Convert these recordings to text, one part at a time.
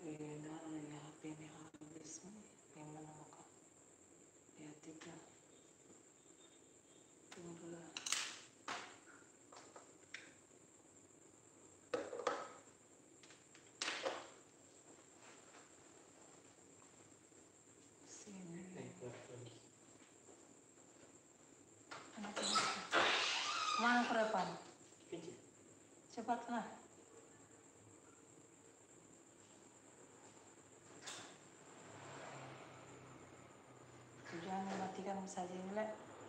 beda ini HP ini habis nih. Gimana muka? Ya tiga. Tunggu. Sini. Mana kerepan? Cepatlah. Jangan mematikan saja ini.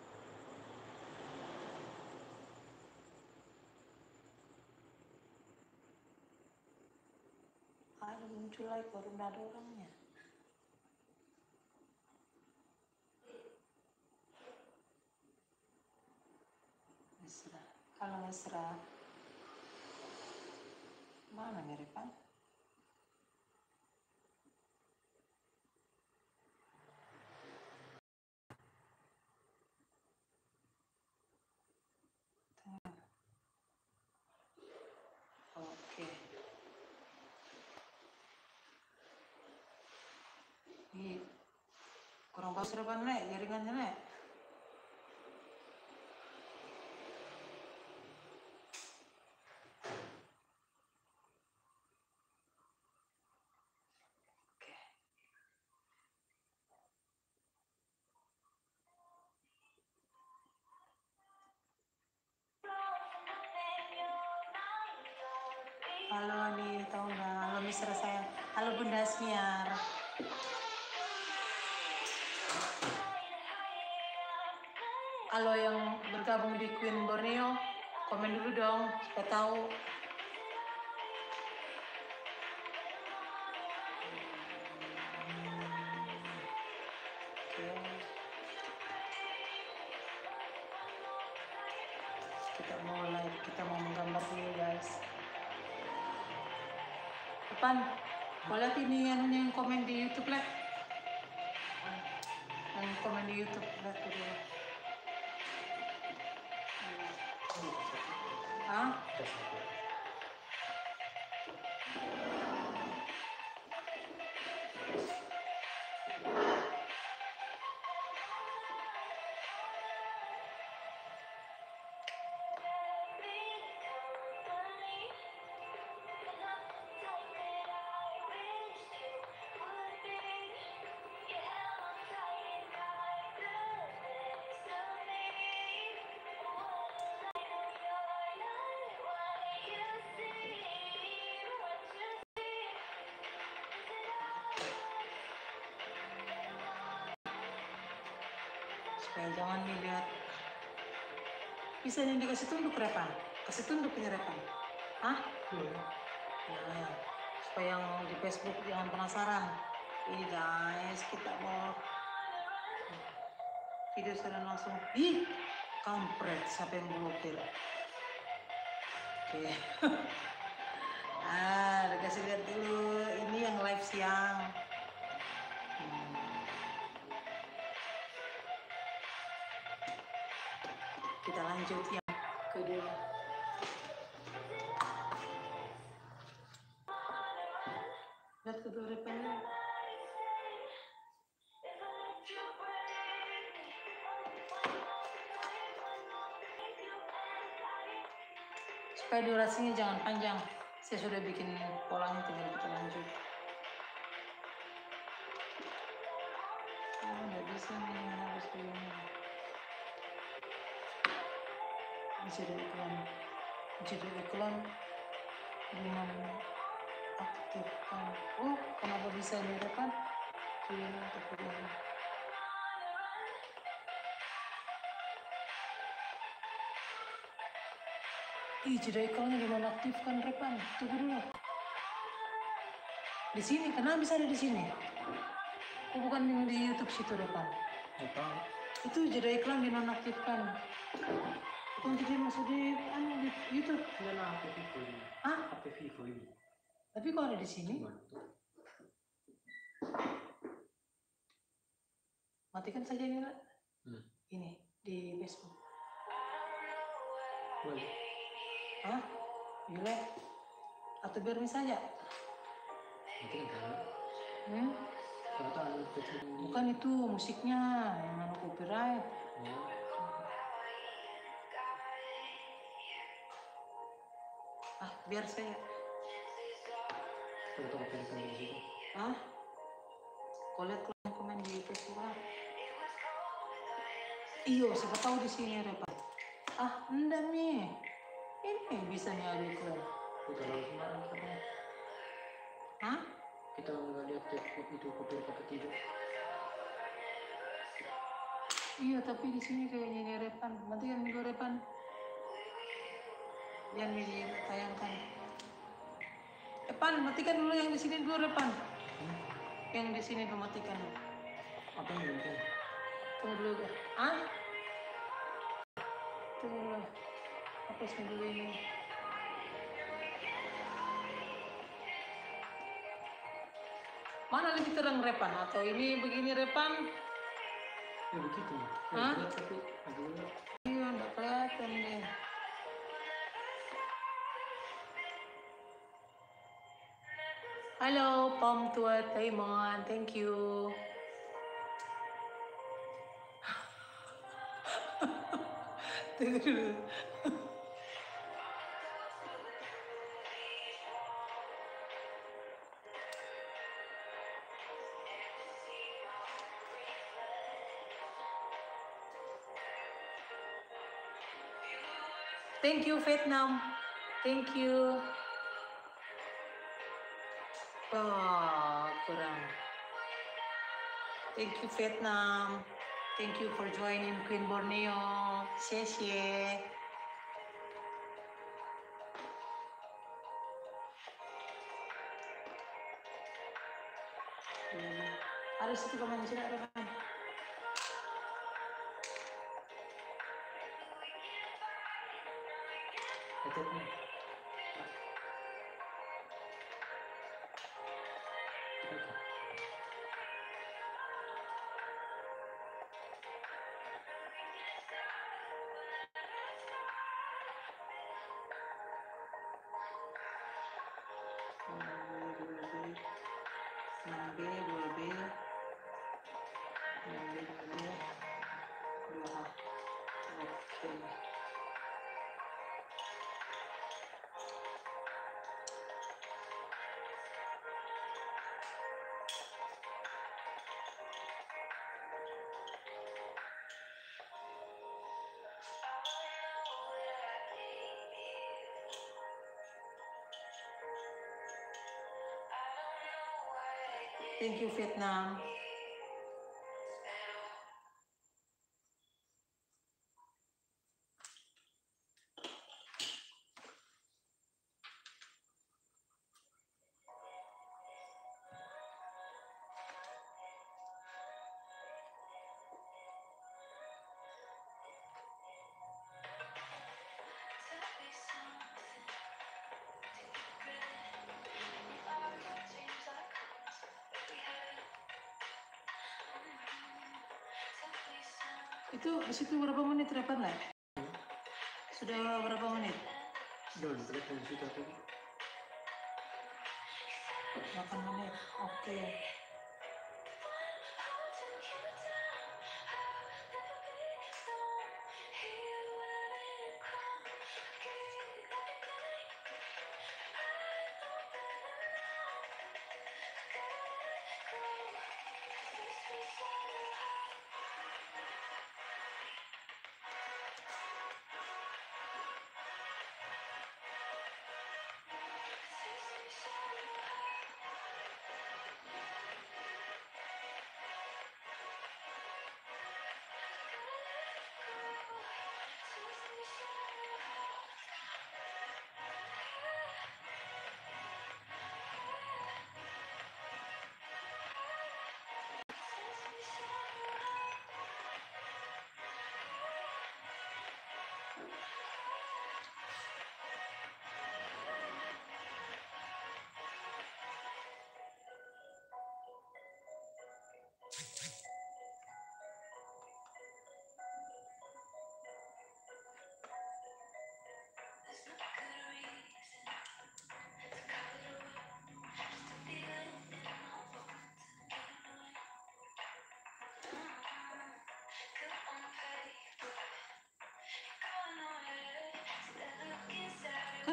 Ada muncul lagi baru ada orangnya. Mesra. Kalau mesra, mana miripan? Oke. Ini kurang bagus repan nek, jaringannya nek. Oke. Halo Ani, tahu nggak? Halo Mister sayang. Halo Bunda Smiar. Halo yang bergabung di Queen Borneo, komen dulu dong, supaya tahu. Oke. Kita mulai, kita mau menggambar dulu guys. Depan, boleh ini yang komen di YouTube lah. Yang komen di YouTube lihat dulu. Hah? Supaya jangan dilihat. Bisa yang dikasih tunduk repan, kasih tunduk ini repan. Hah? Nah, supaya yang di Facebook jangan penasaran. Ini guys, kita mau video sekarang langsung. Ih, kampret, siapa yang blokir? Oke. Udah kasih lihat dulu. Ini yang live siang. Kita lanjut yang kedua. Lihat kedua repannya. Supaya durasinya jangan panjang. Saya sudah bikin polanya, tinggal kita lanjut. Oh, nggak bisa nih, harus begini. Jadi iklan dengan aktifkan. Oh, kenapa bisa ini repan? Ini terpegang. Ih, jeda iklannya dinonaktifkan repan. Tunggu dulu. Di sini, kenapa bisa ada di sini? Oh, bukan yang di YouTube situ repan. Itu jeda iklan dinonaktifkan. Bukan jadi masuk di YouTube. Hah? Tapi kok ada di sini? Matikan saja ini lah. Ini di Facebook. Boleh. Hah? Gila. Atau biar saja. Nanti kan tahu. Hmm? Kalau tahu kecil. Bukan itu musiknya yang anu copyright. Biar saya. Coba tahu kan di situ. Lihat komen di Facebook lah. Iyo, siapa tahu di sini Repan. Enggak nih. Ini bisa nih ada iklan. Kita langsung marah karena. Kita nggak lihat itu copyright apa tidak. Iya, tapi di sini kayaknya ini Repan. Matikan dulu Repan. Yang ditayangkan. Pan, matikan dulu yang di sini dulu Repan. Yang di sini dulu matikan. Apa yang dimatikan? Tunggu dulu. Tunggu dulu. Hapus dulu ini. Mana lebih terang Repan? Atau ini begini Repan? Ya begitu. Tapi iya, nggak kelihatan deh. Halo, Pom Tua Taimon, thank you. Tunggu dulu. Thank you Vietnam, thank you. Kurang. Thank you Vietnam, thank you for joining Queen Borneo. 谢谢. Ada situ komen sini ada kan? headsetnya. Thank you Vietnam. Itu di situ berapa menit Repan lah? Sudah berapa menit? Sudah terlihat di situ apa? 8 menit. Oke.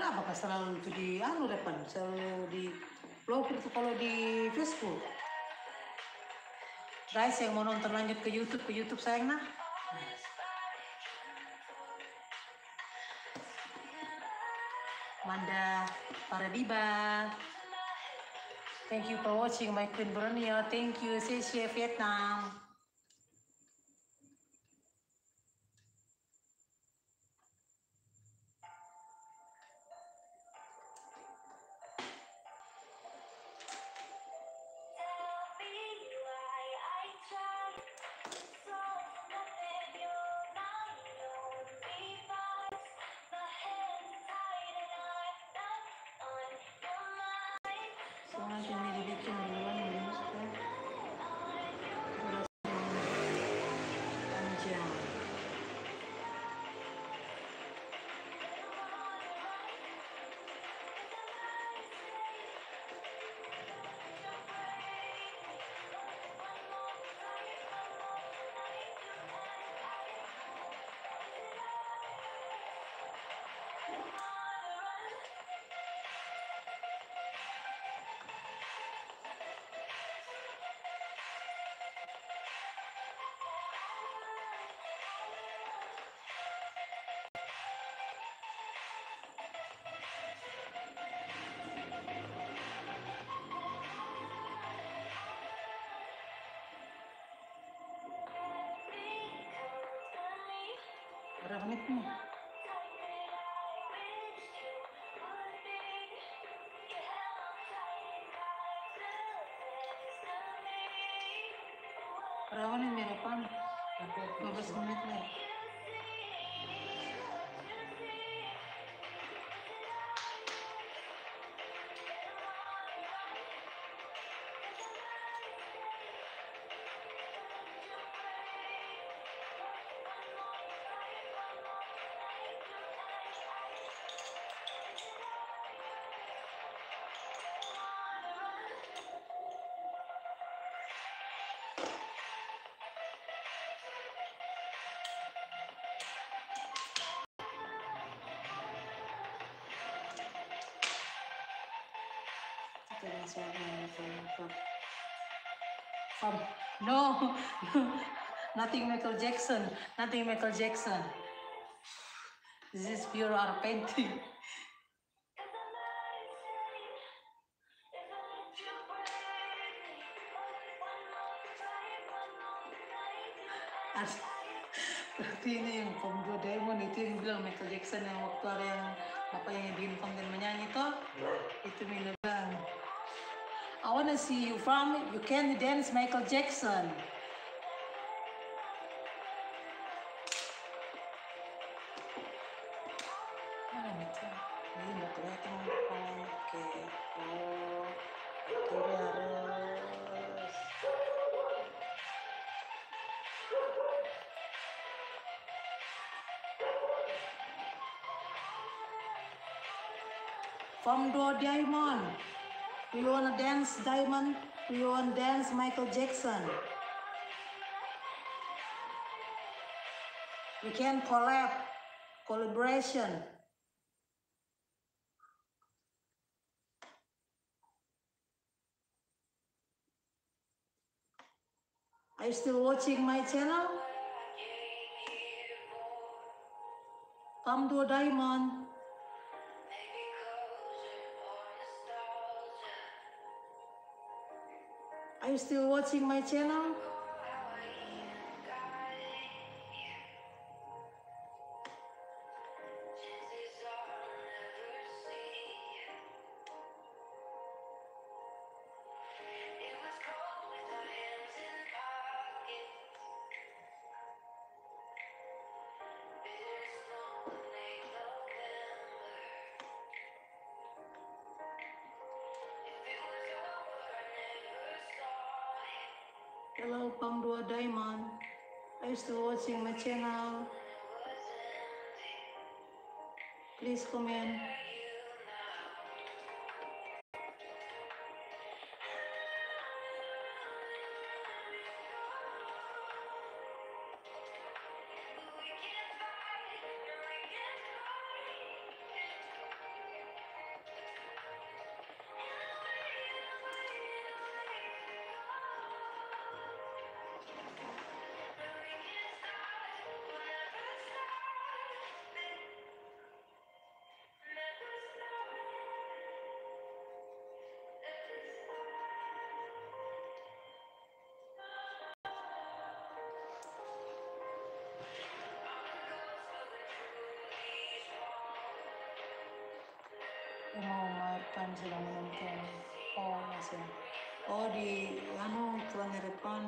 Kenapa selalu itu di depan, selalu di blog itu kalau di Facebook. Guys yang mau nonton lanjut ke YouTube sayang nah. Manda Paradiba. Thank you for watching my Queen Borneo. Thank you, Seychelles, Vietnam. Soalnya ini dibikin duluan belum sudah. Panjang. Berapa menit nih? Berapa nih mirapan? 12 menit nih. No, nothing Michael Jackson. Nothing Michael Jackson. This is pure art painting. Berarti ini yang Borneo Diamond itu yang bilang Michael Jackson yang waktu ada yang apa yang bikin konten menyanyi toh, itu bilang I wanna see you you can dance Michael Jackson. Mana itu? Ini nggak kelihatan. Oke, harus. Borneo Diamond. Do you wanna dance Diamond? Do you wanna dance Michael Jackson? We can collaboration. Are you still watching my channel? Borneo Diamond. Are you still watching my channel? Hello, Borneo Diamond. Are you still watching my channel? Please comment. mau makan sedang menonton. Oh masih. Oh di tuan di depan.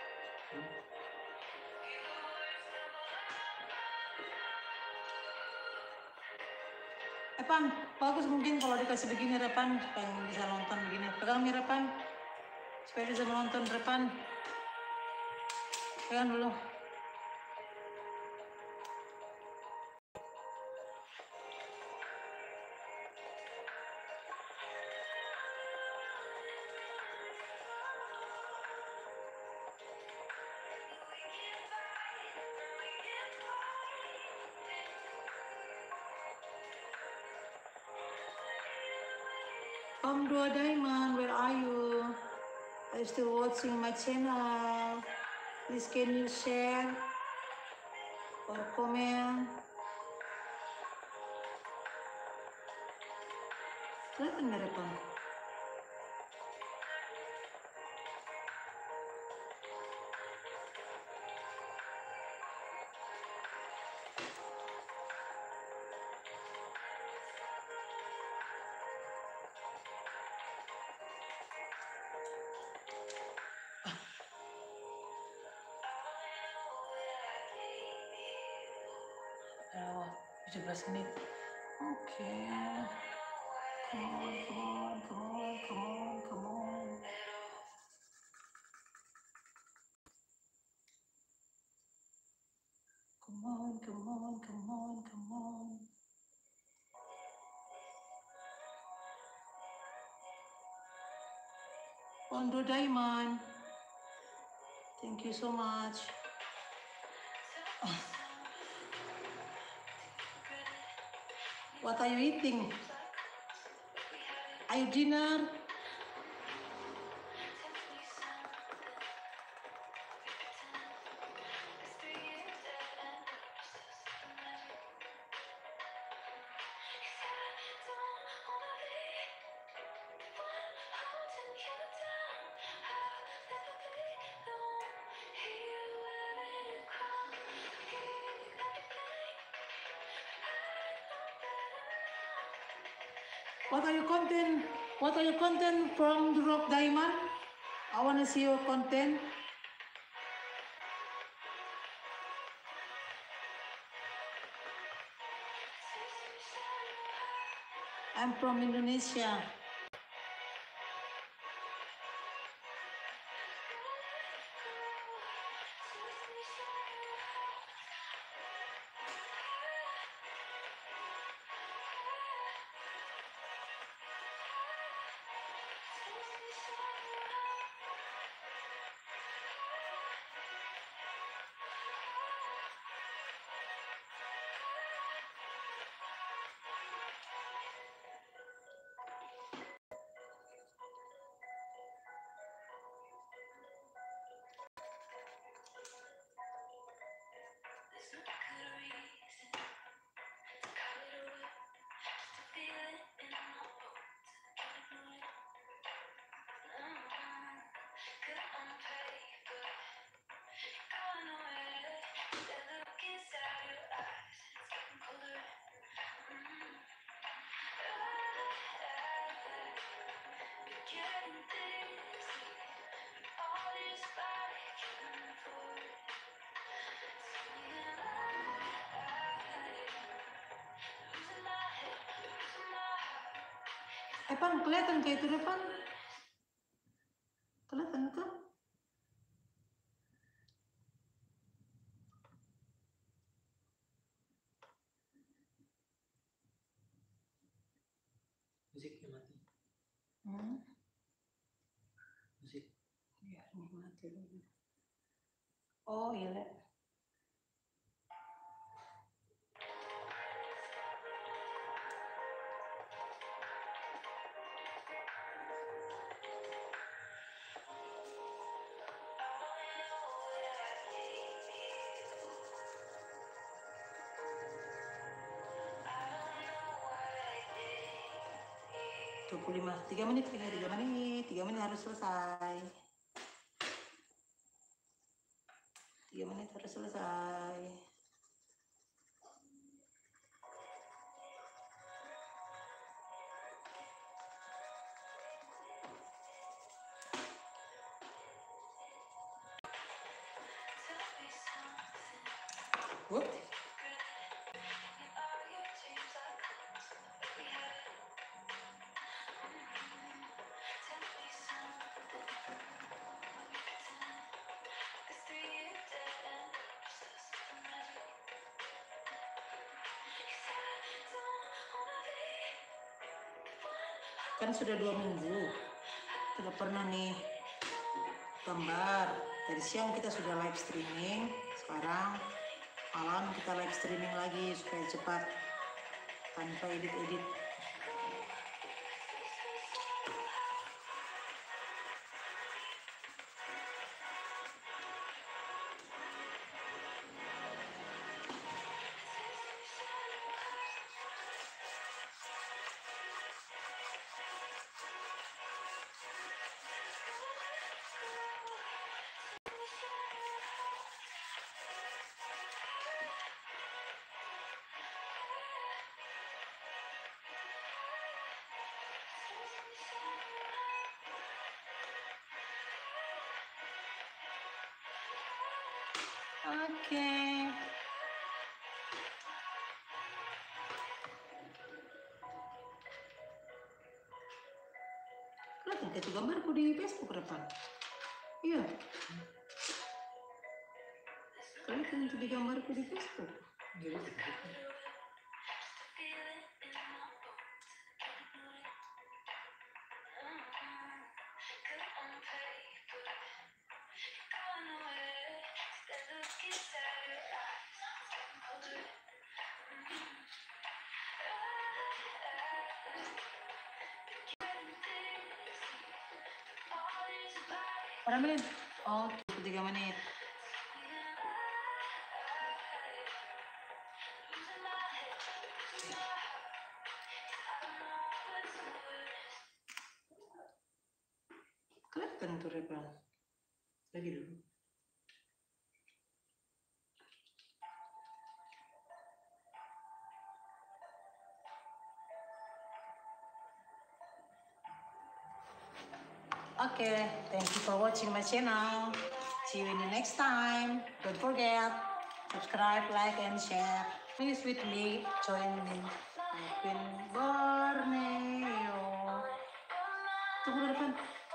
Pan, bagus mungkin kalau dikasih begini Repan supaya bisa nonton begini. Pegang nih Repan, supaya bisa menonton Repan. Pegang dulu. Om Dua Diamond, where are you? Are you still watching my channel? Please can you share or comment? Kelihatan nggak Repan? Oh, 17 menit. Oke. Come on, come on, come on, come on, come on. Come on, come on, come on, come on. Pondo Diamond. Thank you so much. What are you eating? Are you dinner? What are your content? What are your content from the Rock Diamond? I want to see your content. I'm from Indonesia. Pan, kelihatan kayak itu depan? Kelihatan kan? Musiknya mati. Musik. Ya, ini mati dulu. Oh iya. 25, 3 menit, 3 menit harus selesai. 3 menit harus selesai. What? Kan sudah 2 minggu tidak pernah nih gambar. Dari siang kita sudah live streaming, sekarang malam kita live streaming lagi supaya cepat tanpa edit-edit. Oke. Kelihatan itu gambarku di Facebook depan. Iya. Kelihatan itu di gambarku di Facebook. Berapa menit? Oh, 3 menit. Kelihatan tuh Repan. Lagi dulu. Okay, thank you for watching my channel. See you in the next time. Don't forget, subscribe, like, and share. Please with me, join me in Borneo. Tunggu di depan.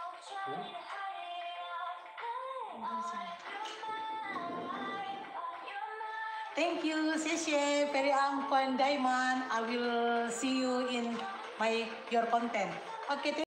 Thank you, Seshe, very Diamond. I will see you in your content. Okay.